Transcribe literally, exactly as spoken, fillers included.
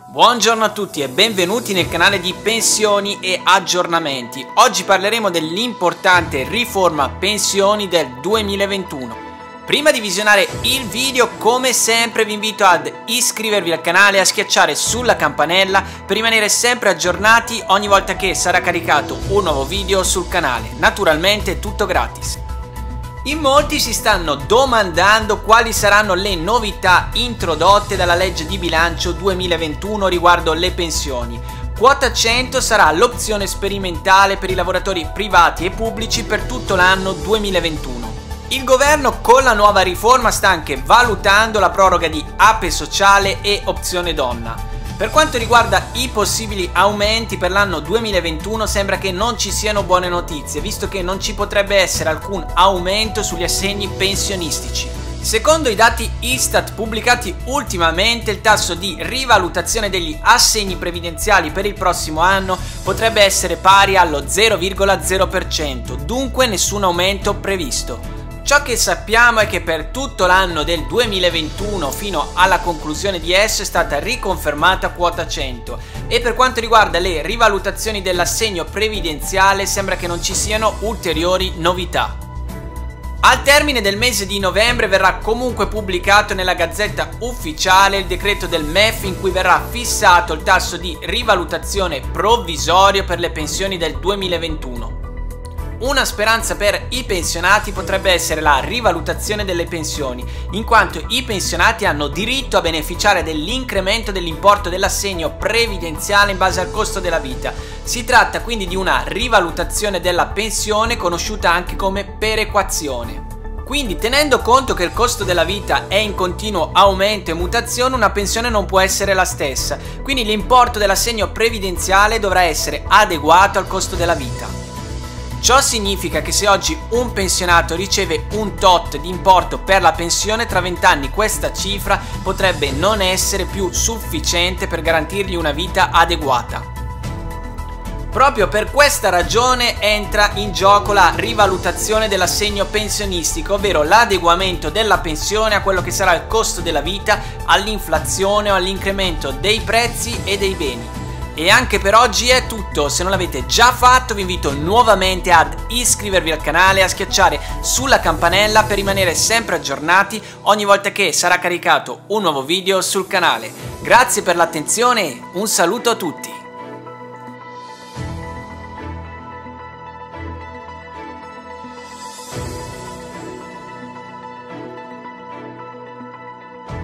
Buongiorno a tutti e benvenuti nel canale di pensioni e aggiornamenti. Oggi parleremo dell'importante riforma pensioni del duemilaventuno. Prima di visionare il video, come sempre vi invito ad iscrivervi al canale e a schiacciare sulla campanella per rimanere sempre aggiornati ogni volta che sarà caricato un nuovo video sul canale. Naturalmente tutto gratis. In molti si stanno domandando quali saranno le novità introdotte dalla legge di bilancio duemilaventuno riguardo le pensioni. Quota cento sarà l'opzione sperimentale per i lavoratori privati e pubblici per tutto l'anno duemilaventuno. Il governo con la nuova riforma sta anche valutando la proroga di Ape Sociale e Opzione Donna. Per quanto riguarda i possibili aumenti per l'anno duemilaventuno sembra che non ci siano buone notizie, visto che non ci potrebbe essere alcun aumento sugli assegni pensionistici. Secondo i dati Istat pubblicati ultimamente, il tasso di rivalutazione degli assegni previdenziali per il prossimo anno potrebbe essere pari allo zero virgola zero per cento, dunque nessun aumento previsto. Ciò che sappiamo è che per tutto l'anno del duemilaventuno fino alla conclusione di esso è stata riconfermata quota cento e per quanto riguarda le rivalutazioni dell'assegno previdenziale sembra che non ci siano ulteriori novità. Al termine del mese di novembre verrà comunque pubblicato nella Gazzetta Ufficiale il decreto del M E F in cui verrà fissato il tasso di rivalutazione provvisorio per le pensioni del duemilaventuno. Una speranza per i pensionati potrebbe essere la rivalutazione delle pensioni, in quanto i pensionati hanno diritto a beneficiare dell'incremento dell'importo dell'assegno previdenziale in base al costo della vita. Si tratta quindi di una rivalutazione della pensione conosciuta anche come perequazione. Quindi, tenendo conto che il costo della vita è in continuo aumento e mutazione, una pensione non può essere la stessa, quindi l'importo dell'assegno previdenziale dovrà essere adeguato al costo della vita. Ciò significa che se oggi un pensionato riceve un tot di importo per la pensione, tra venti anni questa cifra potrebbe non essere più sufficiente per garantirgli una vita adeguata. Proprio per questa ragione entra in gioco la rivalutazione dell'assegno pensionistico, ovvero l'adeguamento della pensione a quello che sarà il costo della vita, all'inflazione o all'incremento dei prezzi e dei beni. E anche per oggi è tutto. Se non l'avete già fatto vi invito nuovamente ad iscrivervi al canale e a schiacciare sulla campanella per rimanere sempre aggiornati ogni volta che sarà caricato un nuovo video sul canale. Grazie per l'attenzione e un saluto a tutti.